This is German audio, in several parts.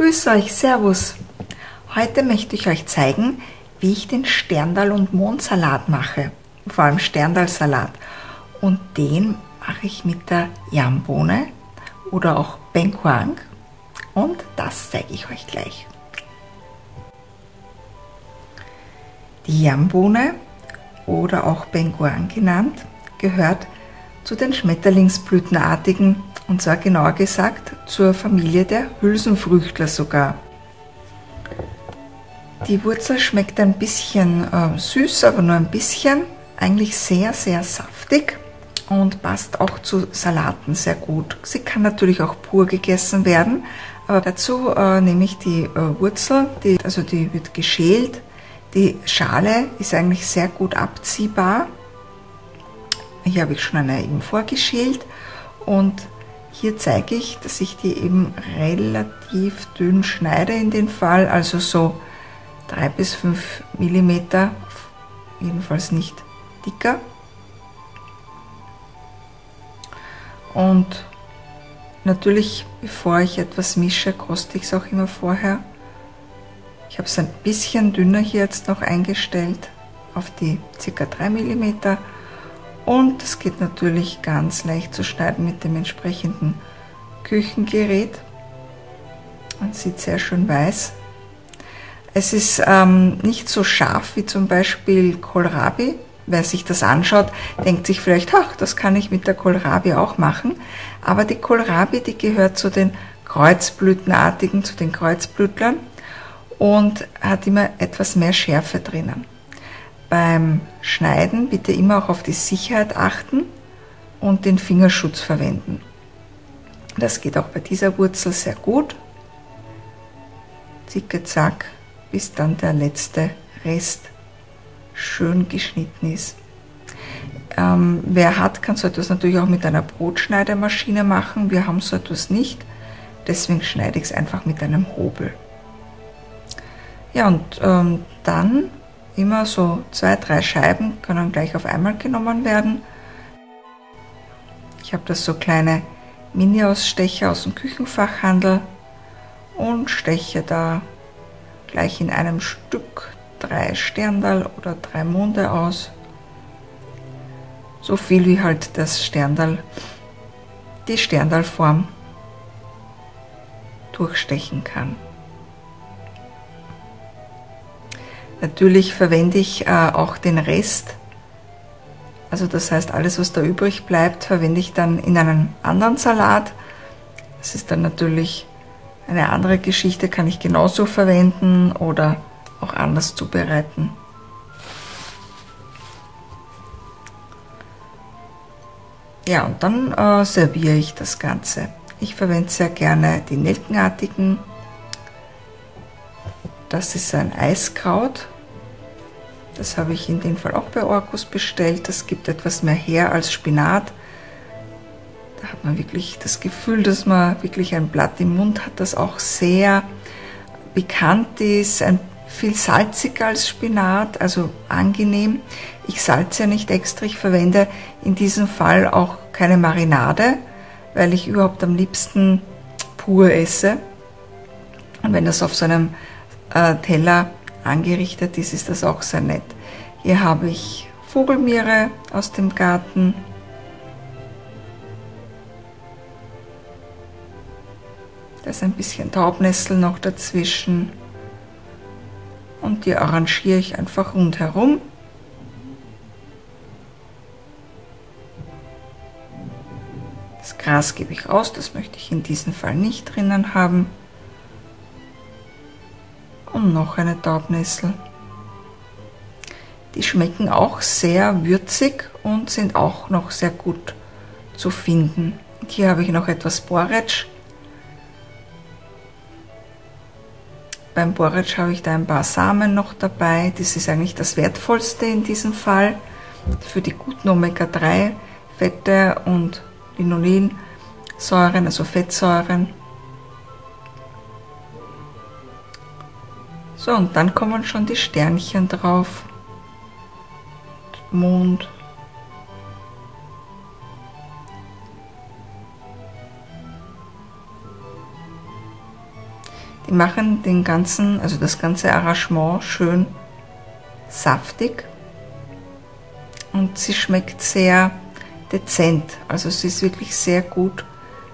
Grüß euch, Servus! Heute möchte ich euch zeigen, wie ich den Sterndal- und Mondsalat mache, vor allem Sterndalsalat. Und den mache ich mit der Yambohne oder auch Bengquang und das zeige ich euch gleich. Die Yambohne oder auch Bengquang genannt gehört zu den Schmetterlingsblütenartigen, und zwar genauer gesagt zur Familie der Hülsenfrüchtler sogar. Die Wurzel schmeckt ein bisschen süß, aber nur ein bisschen, eigentlich sehr, sehr saftig und passt auch zu Salaten sehr gut. Sie kann natürlich auch pur gegessen werden, aber dazu nehme ich die Wurzel, die wird geschält. Die Schale ist eigentlich sehr gut abziehbar. Hier habe ich schon eine eben vorgeschält und hier zeige ich, dass ich die eben relativ dünn schneide in dem Fall, also so 3 bis 5 mm, jedenfalls nicht dicker. Und natürlich, bevor ich etwas mische, koste ich es auch immer vorher. Ich habe es ein bisschen dünner hier jetzt noch eingestellt, auf die ca. 3 mm. Und es geht natürlich ganz leicht zu schneiden mit dem entsprechenden Küchengerät. Man sieht sehr schön weiß. Es ist nicht so scharf wie zum Beispiel Kohlrabi. Wer sich das anschaut, denkt sich vielleicht, ach, das kann ich mit der Kohlrabi auch machen. Aber die Kohlrabi, die gehört zu den Kreuzblütenartigen, zu den Kreuzblütlern und hat immer etwas mehr Schärfe drinnen. Beim Schneiden bitte immer auch auf die Sicherheit achten und den Fingerschutz verwenden. Das geht auch bei dieser Wurzel sehr gut. Zicke, zack, bis dann der letzte Rest schön geschnitten ist. Wer hat, kann so etwas natürlich auch mit einer Brotschneidemaschine machen. Wir haben so etwas nicht, deswegen schneide ich es einfach mit einem Hobel. Ja, und dann immer so 2, 3 Scheiben können gleich auf einmal genommen werden. Ich habe das so kleine Mini-Ausstecher aus dem Küchenfachhandel und steche da gleich in einem Stück 3 Sterndal oder 3 Monde aus. So viel wie halt das Sterndal, die Sterndalform durchstechen kann. Natürlich verwende ich auch den Rest, also das heißt alles, was da übrig bleibt, verwende ich dann in einen anderen Salat. Das ist dann natürlich eine andere Geschichte, kann ich genauso verwenden oder auch anders zubereiten. Ja, und dann serviere ich das Ganze. Ich verwende sehr gerne die Nelkenartigen. Das ist ein Eiskraut. Das habe ich in dem Fall auch bei Orkus bestellt. Das gibt etwas mehr her als Spinat. Da hat man wirklich das Gefühl, dass man wirklich ein Blatt im Mund hat, das auch sehr bekannt ist, viel salziger als Spinat, also angenehm. Ich salze ja nicht extra, ich verwende in diesem Fall auch keine Marinade, weil ich überhaupt am liebsten pur esse. Und wenn das auf so einem Teller angerichtet ist, ist das auch sehr nett. Hier habe ich Vogelmiere aus dem Garten. Da ist ein bisschen Taubnessel noch dazwischen. Und die arrangiere ich einfach rundherum. Das Gras gebe ich raus, das möchte ich in diesem Fall nicht drinnen haben. Und noch eine Taubnessel. Die schmecken auch sehr würzig und sind auch noch sehr gut zu finden. Und hier habe ich noch etwas Borretsch. Beim Borretsch habe ich da ein paar Samen noch dabei. Das ist eigentlich das Wertvollste in diesem Fall für die guten Omega-3 Fette und Linolensäuren, also Fettsäuren. So, und dann kommen schon die Sternchen drauf. Mond. Die machen den ganzen, also das ganze Arrangement schön saftig und sie schmeckt sehr dezent. Also sie ist wirklich sehr gut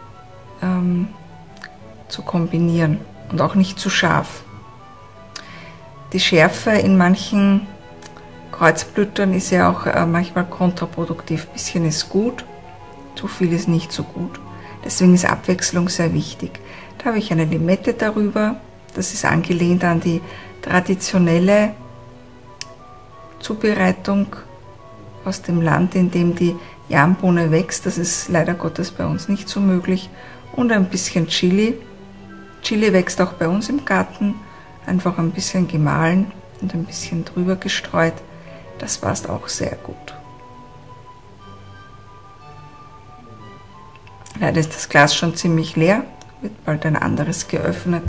zu kombinieren und auch nicht zu scharf. Die Schärfe in manchen Kreuzblütern ist ja auch manchmal kontraproduktiv. Ein bisschen ist gut, zu viel ist nicht so gut. Deswegen ist Abwechslung sehr wichtig. Da habe ich eine Limette darüber. Das ist angelehnt an die traditionelle Zubereitung aus dem Land, in dem die Yambohne wächst. Das ist leider Gottes bei uns nicht so möglich. Und ein bisschen Chili. Chili wächst auch bei uns im Garten. Einfach ein bisschen gemahlen und ein bisschen drüber gestreut. Das passt auch sehr gut. Leider ist das Glas schon ziemlich leer. Wird bald ein anderes geöffnet.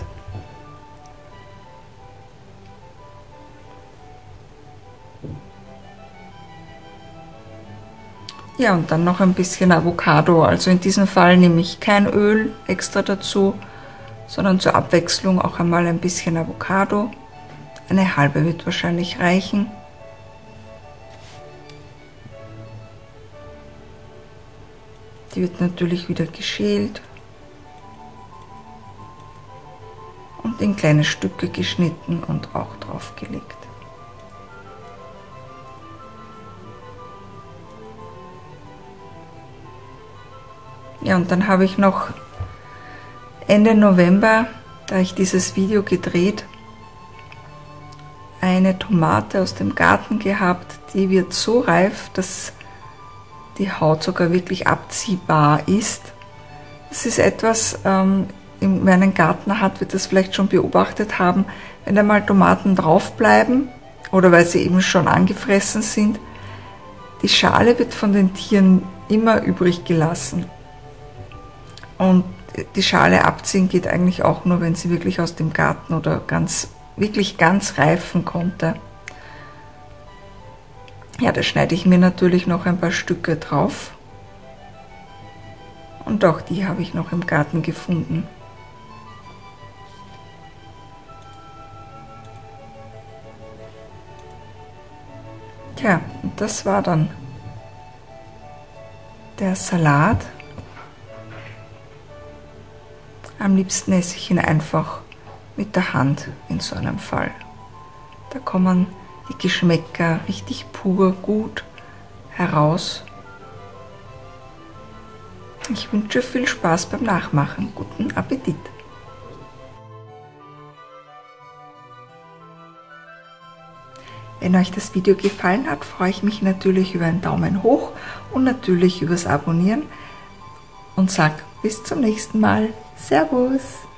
Ja, und dann noch ein bisschen Avocado. Also in diesem Fall nehme ich kein Öl extra dazu, sondern zur Abwechslung auch einmal ein bisschen Avocado. Eine halbe wird wahrscheinlich reichen. Die wird natürlich wieder geschält und in kleine Stücke geschnitten und auch draufgelegt. Ja, und dann habe ich noch Ende November, da ich dieses Video gedreht, eine Tomate aus dem Garten gehabt, die wird so reif, dass die Haut sogar wirklich abziehbar ist. Das ist etwas, wer einen Garten hat, wird das vielleicht schon beobachtet haben, wenn da mal Tomaten drauf bleiben oder weil sie eben schon angefressen sind, die Schale wird von den Tieren immer übrig gelassen. Und die Schale abziehen geht eigentlich auch nur, wenn sie wirklich aus dem Garten oder wirklich ganz reifen konnte. Ja, da schneide ich mir natürlich noch ein paar Stücke drauf. Und auch die habe ich noch im Garten gefunden. Tja, und das war dann der Salat. Am liebsten esse ich ihn einfach mit der Hand in so einem Fall. Da kommen die Geschmäcker richtig pur gut heraus. Ich wünsche viel Spaß beim Nachmachen. Guten Appetit! Wenn euch das Video gefallen hat, freue ich mich natürlich über einen Daumen hoch und natürlich übers Abonnieren und sage bis zum nächsten Mal. Servus!